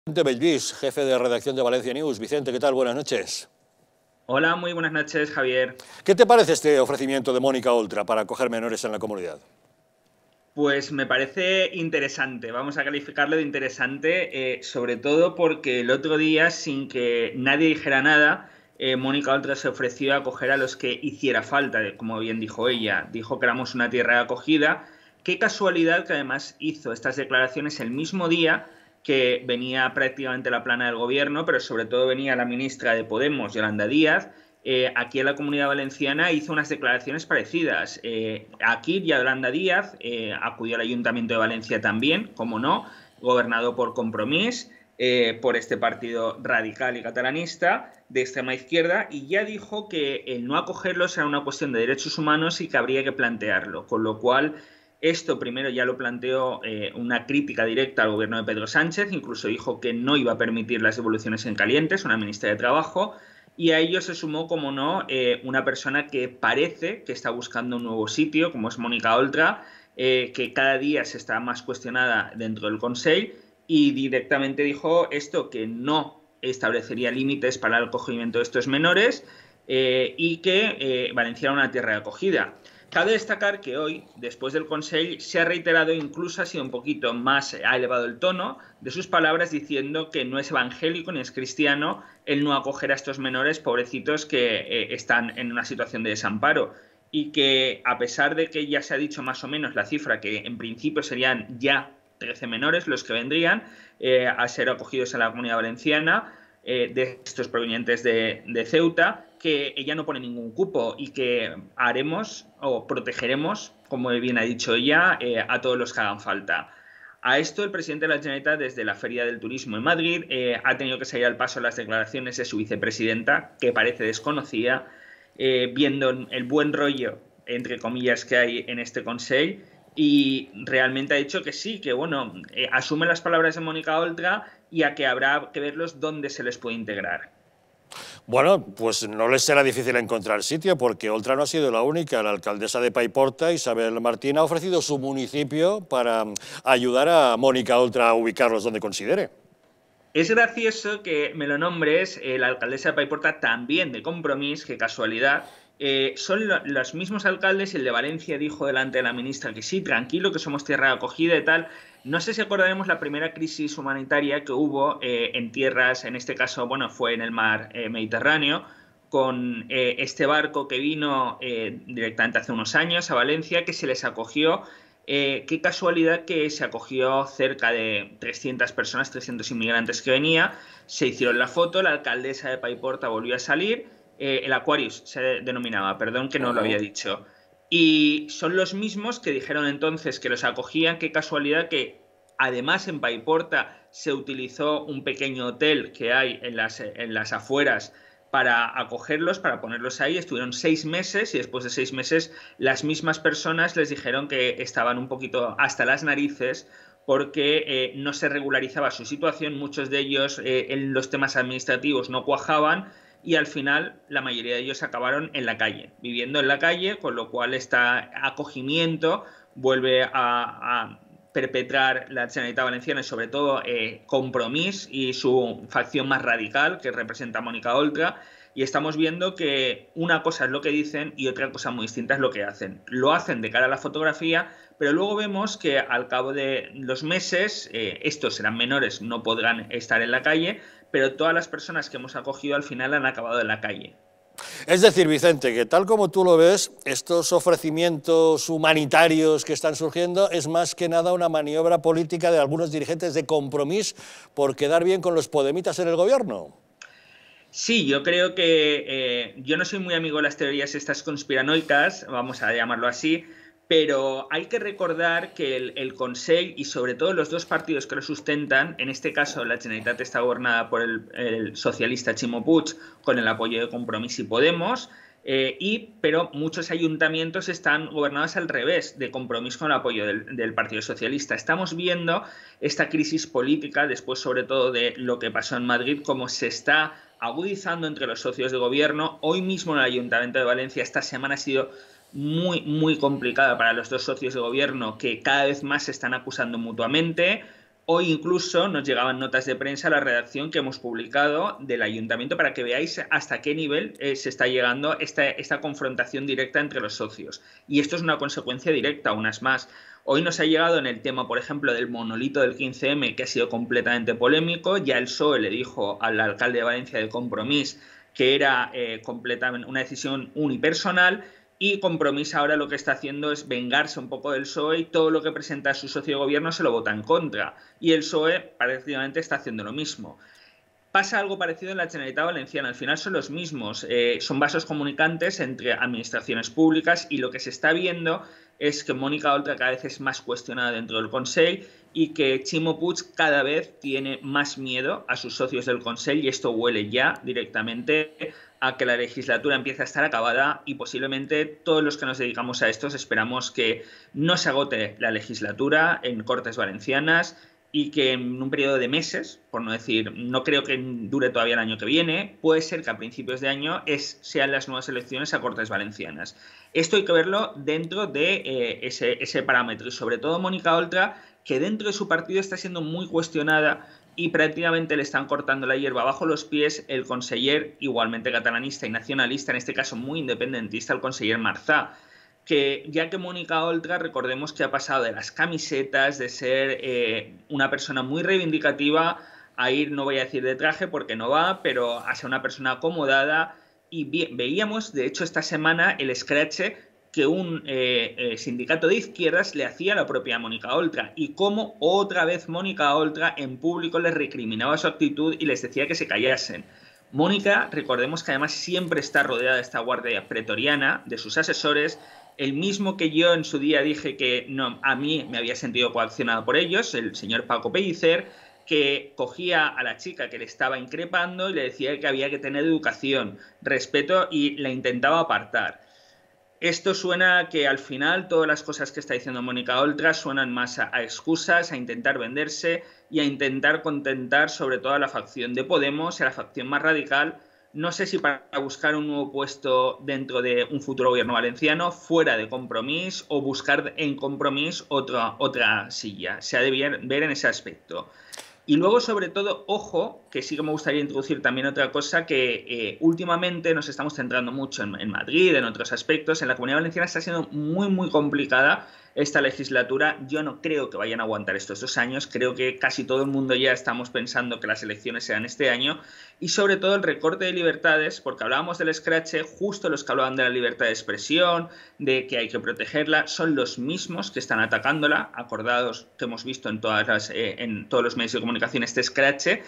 Vicente Bellvís, jefe de redacción de Valencia News. Vicente, ¿qué tal? Buenas noches. Hola, muy buenas noches, Javier. ¿Qué te parece este ofrecimiento de Mónica Oltra para acoger menores en la comunidad? Pues me parece interesante, vamos a calificarlo de interesante, sobre todo porque el otro día, sin que nadie dijera nada, Mónica Oltra se ofreció a acoger a los que hiciera falta, como bien dijo ella. Dijo que éramos una tierra de acogida. Qué casualidad que además hizo estas declaraciones el mismo día que venía prácticamente la plana del gobierno, pero sobre todo venía la ministra de Podemos, Yolanda Díaz. Aquí en la Comunidad Valenciana hizo unas declaraciones parecidas. Aquí Yolanda Díaz acudió al Ayuntamiento de Valencia también, como no, gobernado por Compromís, por este partido radical y catalanista de extrema izquierda, y ya dijo que el no acogerlos era una cuestión de derechos humanos y que habría que plantearlo, con lo cual esto primero ya lo planteó una crítica directa al gobierno de Pedro Sánchez, incluso dijo que no iba a permitir las devoluciones en calientes, una ministra de Trabajo. Y a ello se sumó, como no, una persona que parece que está buscando un nuevo sitio, como es Mónica Oltra, que cada día se está más cuestionada dentro del Consell, y directamente dijo esto, que no establecería límites para el acogimiento de estos menores y que Valencia era una tierra de acogida. Cabe destacar que hoy, después del Consell, se ha reiterado, incluso ha sido un poquito más, ha elevado el tono de sus palabras, diciendo que no es evangélico ni es cristiano el no acoger a estos menores pobrecitos que están en una situación de desamparo, y que a pesar de que ya se ha dicho más o menos la cifra, que en principio serían ya 13 menores los que vendrían a ser acogidos en la Comunidad Valenciana, de estos provenientes de Ceuta, que ella no pone ningún cupo y que haremos o protegeremos, como bien ha dicho ella, a todos los que hagan falta. A esto, el presidente de la Generalitat, desde la Feria del Turismo en Madrid, ha tenido que salir al paso las declaraciones de su vicepresidenta, que parece desconocida, viendo el buen rollo, entre comillas, que hay en este Consell, y realmente ha dicho que sí, que bueno, asume las palabras de Mónica Oltra y a que habrá que verlos dónde se les puede integrar. Bueno, pues no les será difícil encontrar sitio, porque Oltra no ha sido la única. La alcaldesa de Paiporta, Isabel Martín, ha ofrecido su municipio para ayudar a Mónica Oltra a ubicarlos donde considere. Es gracioso que me lo nombres, la alcaldesa de Paiporta, también de Compromís, qué casualidad. Son los mismos alcaldes, y el de Valencia dijo delante de la ministra que sí, tranquilo, que somos tierra de acogida y tal. No sé si acordaremos la primera crisis humanitaria que hubo en tierras, en este caso, bueno, fue en el mar Mediterráneo, con este barco que vino directamente hace unos años a Valencia, que se les acogió. Qué casualidad que se acogió cerca de 300 personas, 300 inmigrantes que venía, se hicieron la foto, la alcaldesa de Paiporta volvió a salir, el Aquarius se denominaba, perdón que no lo había dicho, y son los mismos que dijeron entonces que los acogían. Qué casualidad que además en Paiporta se utilizó un pequeño hotel que hay en las afueras para acogerlos, para ponerlos ahí. Estuvieron 6 meses y después de 6 meses las mismas personas les dijeron que estaban un poquito hasta las narices porque no se regularizaba su situación. Muchos de ellos en los temas administrativos no cuajaban y al final la mayoría de ellos acabaron en la calle, viviendo en la calle, con lo cual este acogimiento vuelve a perpetrar la Generalitat Valenciana y sobre todo Compromís y su facción más radical, que representa a Mónica Oltra, y estamos viendo que una cosa es lo que dicen y otra cosa muy distinta es lo que hacen. Lo hacen de cara a la fotografía, pero luego vemos que al cabo de los meses estos serán menores, no podrán estar en la calle, pero todas las personas que hemos acogido al final han acabado en la calle. Es decir, Vicente, que tal como tú lo ves, estos ofrecimientos humanitarios que están surgiendo es más que nada una maniobra política de algunos dirigentes de Compromís por quedar bien con los podemitas en el gobierno. Sí, yo creo que yo no soy muy amigo de las teorías estas conspiranoicas, vamos a llamarlo así, pero hay que recordar que el Consell y sobre todo los dos partidos que lo sustentan, en este caso la Generalitat está gobernada por el socialista Ximo Puig con el apoyo de Compromís y Podemos, pero muchos ayuntamientos están gobernados al revés, de Compromís con el apoyo del Partido Socialista. Estamos viendo esta crisis política, después sobre todo de lo que pasó en Madrid, cómo se está agudizando entre los socios de gobierno. Hoy mismo en el Ayuntamiento de Valencia esta semana ha sido muy complicada para los dos socios de gobierno, que cada vez más se están acusando mutuamente. Hoy incluso nos llegaban notas de prensa a la redacción que hemos publicado del ayuntamiento para que veáis hasta qué nivel se está llegando esta confrontación directa entre los socios. Y esto es una consecuencia directa, unas más. Hoy nos ha llegado en el tema, por ejemplo, del monolito del 15M, que ha sido completamente polémico. Ya el PSOE le dijo al alcalde de Valencia de Compromís que era completamente una decisión unipersonal. Y Compromís ahora lo que está haciendo es vengarse un poco del PSOE y todo lo que presenta su socio de gobierno se lo vota en contra. Y el PSOE prácticamente está haciendo lo mismo. Pasa algo parecido en la Generalitat Valenciana. Al final son los mismos. Son vasos comunicantes entre administraciones públicas y lo que se está viendo es que Mónica Oltra cada vez es más cuestionada dentro del Consell y que Ximo Puig cada vez tiene más miedo a sus socios del Consell y esto huele ya directamente a que la legislatura empiece a estar acabada y posiblemente todos los que nos dedicamos a esto esperamos que no se agote la legislatura en Cortes Valencianas y que en un periodo de meses, por no decir, no creo que dure todavía el año que viene, puede ser que a principios de año sean las nuevas elecciones a Cortes Valencianas. Esto hay que verlo dentro de ese parámetro y sobre todo Mónica Oltra, que dentro de su partido está siendo muy cuestionada y prácticamente le están cortando la hierba bajo los pies el conseller, igualmente catalanista y nacionalista, en este caso muy independentista, el conseller Marzá, que ya que Mónica Oltra, recordemos que ha pasado de las camisetas, de ser una persona muy reivindicativa, a ir, no voy a decir de traje porque no va, pero a ser una persona acomodada. Y veíamos, de hecho, esta semana el escrache que un sindicato de izquierdas le hacía a la propia Mónica Oltra y cómo otra vez Mónica Oltra en público les recriminaba su actitud y les decía que se callasen. Mónica, recordemos que además siempre está rodeada de esta guardia pretoriana, de sus asesores, el mismo que yo en su día dije que no, a mí me había sentido coaccionado por ellos, el señor Paco Pellicer, que cogía a la chica que le estaba increpando y le decía que había que tener educación, respeto y la intentaba apartar. Esto suena a que al final todas las cosas que está diciendo Mónica Oltra suenan más a excusas, a intentar venderse y a intentar contentar sobre todo a la facción de Podemos, a la facción más radical. No sé si para buscar un nuevo puesto dentro de un futuro gobierno valenciano, fuera de Compromís, o buscar en Compromís otra silla. Se ha de ver en ese aspecto. Y luego, sobre todo, ojo, que sí que me gustaría introducir también otra cosa, que últimamente nos estamos centrando mucho en Madrid, en otros aspectos. En la Comunidad Valenciana está siendo muy, muy complicada esta legislatura. Yo no creo que vayan a aguantar estos 2 años. Creo que casi todo el mundo ya estamos pensando que las elecciones serán este año. Y sobre todo el recorte de libertades, porque hablábamos del escrache, justo los que hablaban de la libertad de expresión, de que hay que protegerla, son los mismos que están atacándola. Acordados que hemos visto en todos los medios de comunicación este escrache,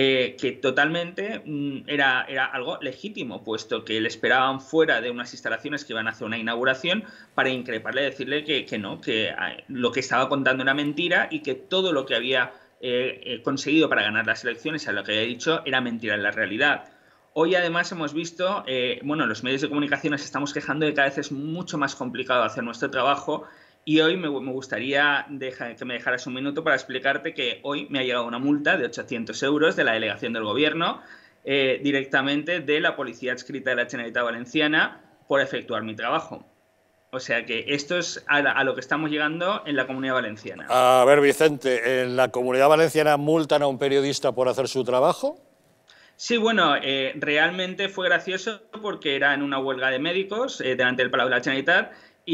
que totalmente era algo legítimo, puesto que le esperaban fuera de unas instalaciones que iban a hacer una inauguración para increparle, decirle que no, que lo que estaba contando era mentira y que todo lo que había conseguido para ganar las elecciones, a lo que había dicho, era mentira en la realidad. Hoy además hemos visto, los medios de comunicación nos estamos quejando de que cada vez es mucho más complicado hacer nuestro trabajo. Y hoy me gustaría que me dejaras un minuto para explicarte que hoy me ha llegado una multa de 800 euros de la delegación del gobierno, directamente de la policía adscrita de la Generalitat Valenciana, por efectuar mi trabajo. O sea que esto es a lo que estamos llegando en la Comunidad Valenciana. A ver, Vicente, ¿en la Comunidad Valenciana multan a un periodista por hacer su trabajo? Sí, bueno, realmente fue gracioso porque era en una huelga de médicos delante del Palau de la Generalitat.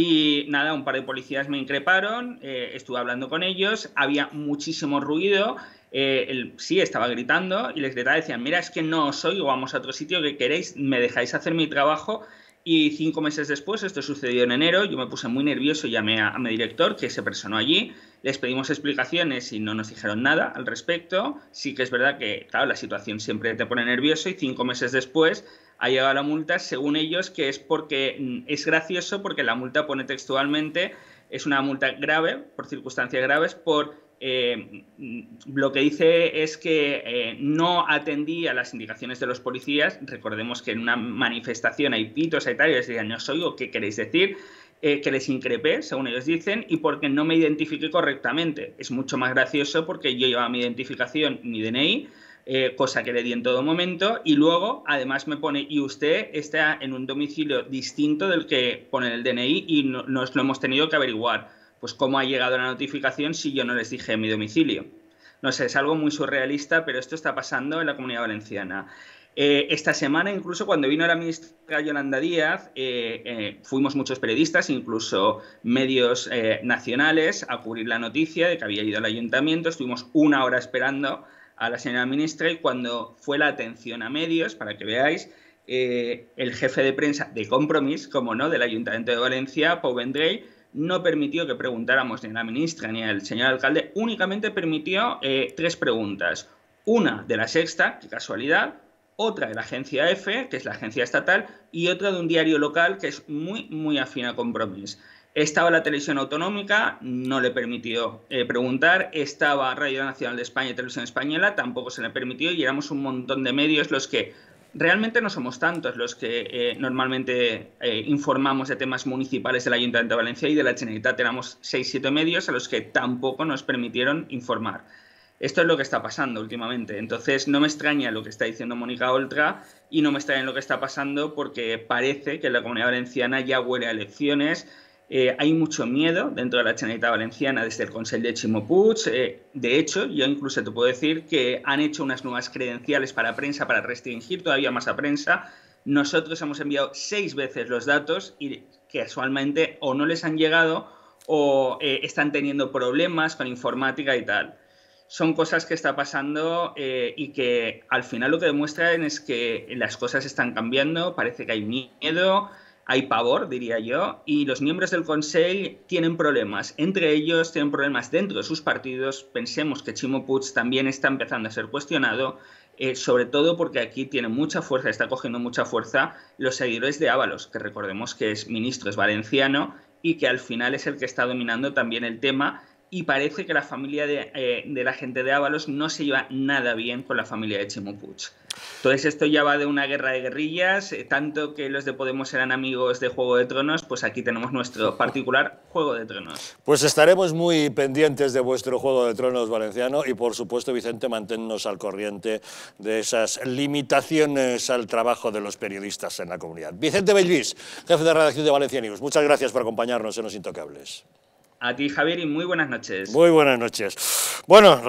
Y nada, un par de policías me increparon, estuve hablando con ellos, había muchísimo ruido, sí, estaba gritando y les gritaba, decían, mira, es que no os oigo, vamos a otro sitio que queréis, me dejáis hacer mi trabajo. Y 5 meses después, esto sucedió en enero, yo me puse muy nervioso y llamé a mi director, que se personó allí, les pedimos explicaciones y no nos dijeron nada al respecto. Sí que es verdad que, claro, la situación siempre te pone nervioso y 5 meses después ha llegado la multa, según ellos, que es porque es gracioso, porque la multa pone textualmente, es una multa grave, por circunstancias graves, por lo que dice es que no atendí a las indicaciones de los policías. Recordemos que en una manifestación hay pitos y tal, y les decían, no os oigo, ¿qué queréis decir? Que les increpé, según ellos dicen, y porque no me identifiqué correctamente. Es mucho más gracioso porque yo llevaba mi identificación, mi DNI, cosa que le di en todo momento, y luego además me pone, y usted está en un domicilio distinto del que pone el DNI y nos lo hemos tenido que averiguar. Pues cómo ha llegado la notificación si yo no les dije mi domicilio. No sé, es algo muy surrealista, pero esto está pasando en la Comunidad Valenciana. Esta semana, incluso cuando vino la ministra Yolanda Díaz, fuimos muchos periodistas, incluso medios nacionales, a cubrir la noticia de que había ido al ayuntamiento. Estuvimos una hora esperando a la señora ministra y cuando fue la atención a medios, para que veáis, el jefe de prensa de Compromís, como no, del Ayuntamiento de Valencia, Pau Vendrell, no permitió que preguntáramos ni a la ministra ni al señor alcalde, únicamente permitió 3 preguntas. Una de La Sexta, qué casualidad, otra de la agencia EFE, que es la agencia estatal, y otra de un diario local que es muy afín a Compromís. Estaba la televisión autonómica, no le permitió preguntar. Estaba Radio Nacional de España y Televisión Española, tampoco se le permitió, y éramos un montón de medios los que realmente no somos tantos los que normalmente informamos de temas municipales del Ayuntamiento de Valencia y de la Generalitat. Éramos 6-7 medios a los que tampoco nos permitieron informar. Esto es lo que está pasando últimamente. Entonces no me extraña lo que está diciendo Mónica Oltra y no me extraña lo que está pasando porque parece que en la Comunidad Valenciana ya huele a elecciones. Hay mucho miedo dentro de la Generalitat Valenciana desde el Consell de Ximo Puig. De hecho, yo incluso te puedo decir que han hecho unas nuevas credenciales para prensa para restringir todavía más a prensa. Nosotros hemos enviado 6 veces los datos y casualmente o no les han llegado o están teniendo problemas con informática y tal. Son cosas que está pasando y que al final lo que demuestran es que las cosas están cambiando, parece que hay miedo, hay pavor, diría yo, y los miembros del Consell tienen problemas. Entre ellos tienen problemas dentro de sus partidos. Pensemos que Ximo Puig también está empezando a ser cuestionado, sobre todo porque aquí tiene mucha fuerza, está cogiendo mucha fuerza los seguidores de Ábalos, que recordemos que es ministro, es valenciano, y que al final es el que está dominando también el tema. Y parece que la familia de la gente de Ábalos no se lleva nada bien con la familia de Ximo Puig. Entonces esto ya va de una guerra de guerrillas, tanto que los de Podemos eran amigos de Juego de Tronos, pues aquí tenemos nuestro particular Juego de Tronos. Pues estaremos muy pendientes de vuestro Juego de Tronos valenciano y por supuesto, Vicente, manténnos al corriente de esas limitaciones al trabajo de los periodistas en la comunidad. Vicente Bellvís, jefe de redacción de Valencia News, muchas gracias por acompañarnos en Los Intocables. A ti, Javier, y muy buenas noches. Muy buenas noches. Bueno.